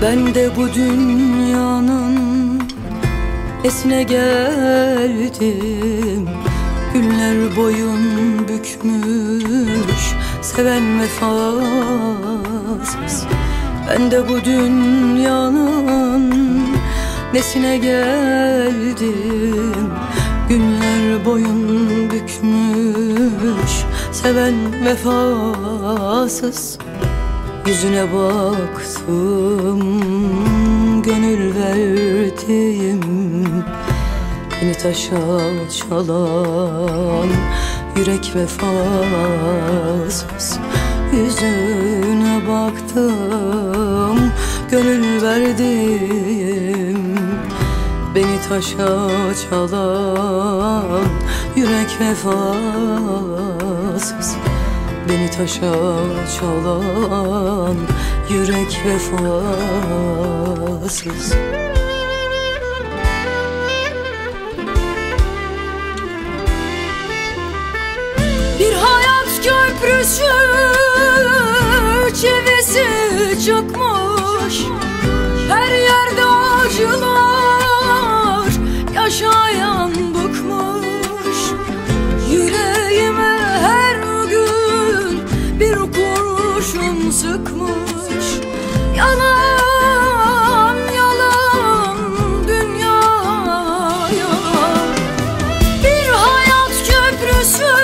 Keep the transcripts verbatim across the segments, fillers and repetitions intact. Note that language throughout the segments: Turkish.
Ben de bu dünyanın esine geldim. Güller boyun bükmüş, seven vefasız. Ben de bu dünyanın nesine geldim. Güller boyun bükmüş, seven vefasız. Yüzüne baktım, gönül verdim. Beni taşa çalan yürek vefasız. Yüzüne baktım, gönül verdim. Beni taşa çalan yürek vefasız. Beni taşa çalan yürek vefasız. Bir hayat köprüsü çivisi çıkmış, her yerde acılar, yaşayan bıkmış. Yüreğime her gün bir kurşun sıkmış. Yalan, yalan dünya, yalan. Bir hayat köprüsü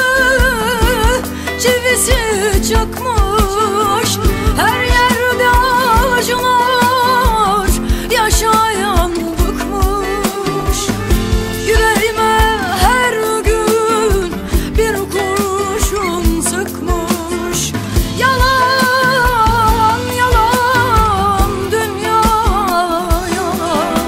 çivisi çıkmış, her yerde acılar, yaşayan bıkmış. Yüreğime her gün bir kurşun sıkmış. Yalan, yalan dünya, yalan.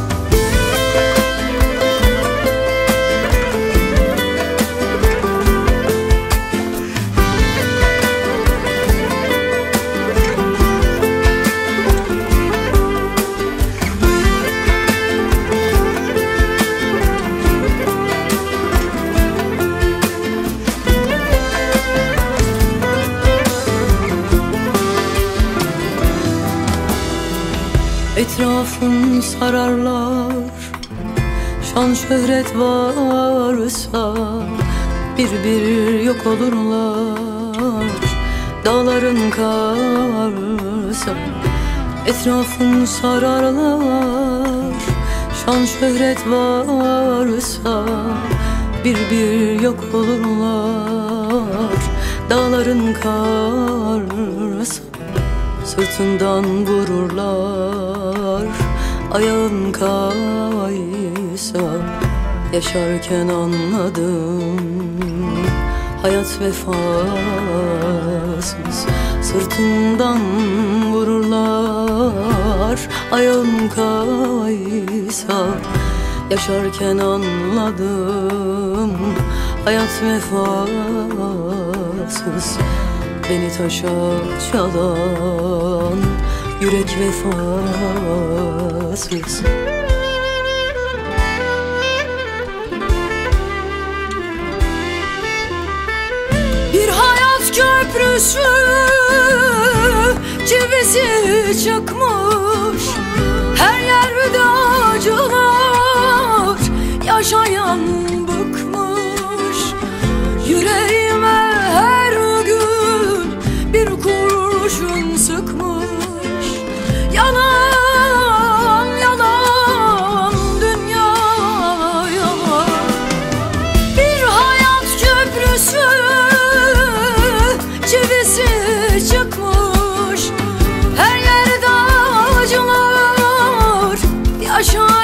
Etrafın sararlar, şan şöhret varsa bir bir yok olurlar. Dağların karsa etrafın sararlar, şan şöhret varsa bir bir yok olurlar. Dağların karsa sırtından vururlar. Ayağın kaysa yaşarken anladım, hayat vefasız. Sırtından vururlar. Ayağın kaysa yaşarken anladım, hayat vefasız. Beni taşa çalan yürek vefasız. Bir hayat köprüsü çivisi çıkmış, her yerde acılar, yaşayan bıkmış. Yüreğime her gün bir kurşun sıkmış. Yalan, yalan dünya, yalan. Bir hayat köprüsü çivisi çıkmış, her yerde acılar, yaşayan